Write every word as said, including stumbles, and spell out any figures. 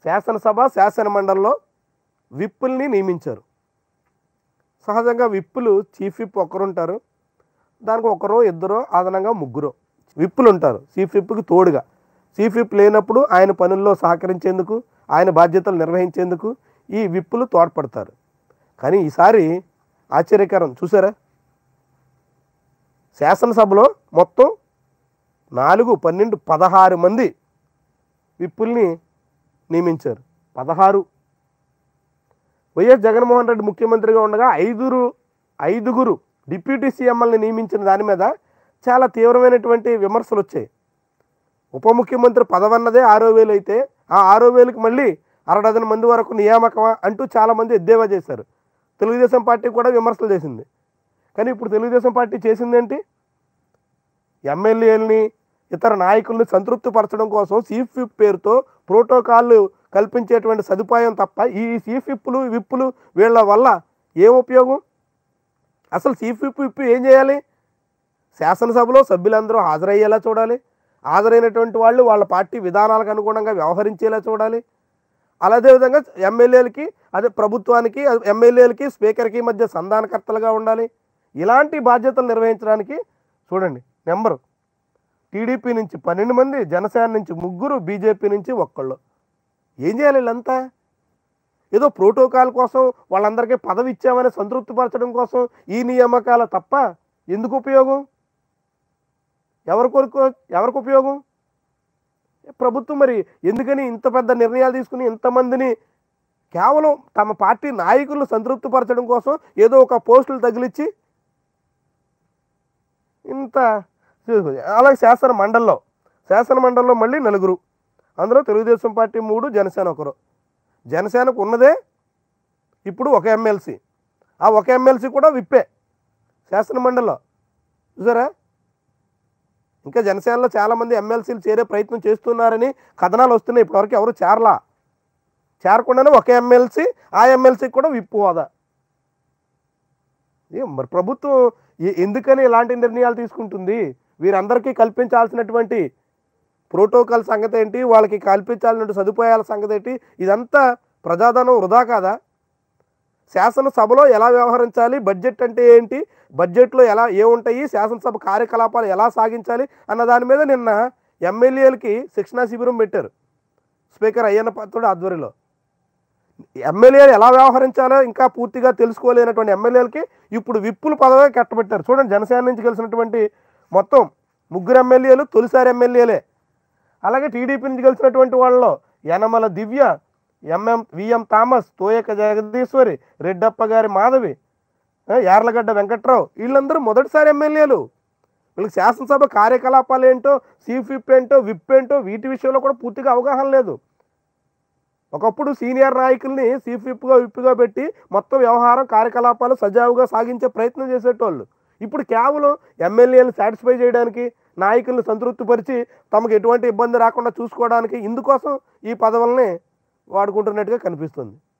శాసనసభ శాసన మండలిలో విప్పుల్ని నియమించారు. సహజంగా విప్పులు చీఫ్ విప్ ఒకరుంటారు, దానికి ఒకరో ఇద్దరో అదనంగా ముగ్గురో విప్పులు ఉంటారు చీఫ్ విప్కి తోడుగా. చీఫ్ విప్ లేనప్పుడు ఆయన పనుల్లో సహకరించేందుకు, ఆయన బాధ్యతలు నిర్వహించేందుకు ఈ విప్పులు తోడ్పడతారు. కానీ ఈసారి ఆశ్చర్యకరం చూసారా, శాసనసభలో మొత్తం నాలుగు పన్నెండు పదహారు మంది విప్పుల్ని నియమించారు. పదహారు. వైఎస్ జగన్మోహన్ రెడ్డి ముఖ్యమంత్రిగా ఉండగా ఐదుగురు ఐదుగురు డిప్యూటీ సీఎంఎల్ని నియమించిన దాని మీద చాలా తీవ్రమైనటువంటి విమర్శలు వచ్చాయి. ఉప ముఖ్యమంత్రి పదవన్నదే ఆరో వేలు అయితే ఆ ఆరో వేలకు మళ్ళీ అరడజన మంది వరకు నియామకమా అంటూ చాలామంది ఎద్దేవా చేశారు. తెలుగుదేశం పార్టీ కూడా విమర్శలు చేసింది. కానీ ఇప్పుడు తెలుగుదేశం పార్టీ చేసిందేంటి, ఎమ్మెల్యేలని ఇతర నాయకుల్ని సంతృప్తిపరచడం కోసం చీఫ్ విప్ పేరుతో ప్రోటోకాల్ కల్పించేటువంటి సదుపాయం తప్ప ఈ చీఫ్ విప్పులు విప్పులు వీళ్ళ వల్ల ఏం ఉపయోగం? అసలు చీఫ్ విప్ విప్ ఏం చేయాలి? శాసనసభలో సభ్యులందరూ హాజరయ్యేలా చూడాలి, హాజరైనటువంటి వాళ్ళు వాళ్ళ పార్టీ విధానాలకు అనుగుణంగా వ్యవహరించేలా చూడాలి. అలాగే విధంగా ఎమ్మెల్యేలకి అదే ప్రభుత్వానికి ఎమ్మెల్యేలకి స్పీకర్కి మధ్య సంధానకర్తలుగా ఉండాలి. ఇలాంటి బాధ్యతలు నిర్వహించడానికి చూడండి నెంబరు టీడీపీ నుంచి పన్నెండు మంది, జనసేన నుంచి ముగ్గురు, బీజేపీ నుంచి ఒక్కళ్ళు. ఏం చేయాలి వీళ్ళంతా? ఏదో ప్రోటోకాల్ కోసం వాళ్ళందరికీ పదవి ఇచ్చామని సంతృప్తిపరచడం కోసం ఈ నియామకాల తప్ప ఎందుకు ఉపయోగం? ఎవరి కొరకు ఎవరికి ఉపయోగం? ప్రభుత్వం మరి ఎందుకని ఇంత పెద్ద నిర్ణయాలు తీసుకుని ఇంతమందిని కేవలం తమ పార్టీ నాయకులను సంతృప్తిపరచడం కోసం ఏదో ఒక పోస్టులు తగిలిచ్చి ఇంత. అలాగే శాసన మండలిలో శాసన మండలిలో మళ్ళీ నలుగురు, అందులో తెలుగుదేశం పార్టీ మూడు, జనసేన ఒకరు. జనసేనకు ఉన్నదే ఇప్పుడు ఒక ఎమ్మెల్సీ, ఆ ఒక ఎమ్మెల్సీ కూడా విప్పే శాసన మండలిలో. చూసారా, ఇంకా జనసేనలో చాలామంది ఎమ్మెల్సీలు చేరే ప్రయత్నం చేస్తున్నారని కథనాలు వస్తున్నాయి. ఇప్పటివరకు ఎవరు చేరలా. చేరకుండానే ఒక ఎమ్మెల్సీ, ఆ ఎమ్మెల్సీకి కూడా విప్పు హోదా. ఏ మరి ప్రభుత్వం ఎందుకని ఇలాంటి నిర్ణయాలు తీసుకుంటుంది? వీరందరికీ కల్పించాల్సినటువంటి ప్రోటోకాల్ సంగతి ఏంటి, వాళ్ళకి కల్పించాల్సిన సదుపాయాల సంగతి ఏంటి, ఇదంతా ప్రజాధనం వృధా కాదా? శాసనసభలో ఎలా వ్యవహరించాలి, బడ్జెట్ అంటే ఏంటి, బడ్జెట్లో ఎలా ఏముంటాయి, శాసనసభ కార్యకలాపాలు ఎలా సాగించాలి అన్న దాని మీద నిన్న ఎమ్మెల్యేలకి శిక్షణా శిబిరం పెట్టారు స్పీకర్ అయ్యన్న పాత్రుడు ఆధ్వర్యంలో. ఎమ్మెల్యేలు ఎలా వ్యవహరించాలో ఇంకా పూర్తిగా తెలుసుకోలేనటువంటి ఎమ్మెల్యేలకి ఇప్పుడు విప్పులు పదవి కట్టబెట్టారు. చూడండి, జనసేన నుంచి గెలిచినటువంటి మొత్తం ముగ్గురు ఎమ్మెల్యేలు తొలిసారి ఎమ్మెల్యేలే. అలాగే టీడీపీ నుంచి గెలిచినటువంటి వాళ్ళలో Yanamala Divya, MM VM Thomas, Toyaka Jagadeeswari, Reddappa గారి మాధవి, యార్లగడ్డ వెంకట్రావు, వీళ్ళందరూ మొదటిసారి ఎమ్మెల్యేలు. వీళ్ళకి శాసనసభ కార్యకలాపాలు ఏంటో, చీఫ్ విప్ ఏంటో, విప్ ఏంటో వీటి విషయంలో కూడా పూర్తిగా అవగాహన లేదు. ఒకప్పుడు సీనియర్ నాయకుల్ని చీఫ్ విప్గా విప్గా పెట్టి మొత్తం వ్యవహారం కార్యకలాపాలు సజావుగా సాగించే ప్రయత్నం చేసేటోళ్ళు. ఇప్పుడు కేవలం ఎమ్మెల్యేలు సాటిస్ఫై చేయడానికి, నాయకులను సంతృప్తిపరిచి తమకు ఎటువంటి ఇబ్బంది రాకుండా చూసుకోవడానికి ఇందుకోసం ఈ పదవుల్ని వాడుకుంటున్నట్టుగా కనిపిస్తుంది.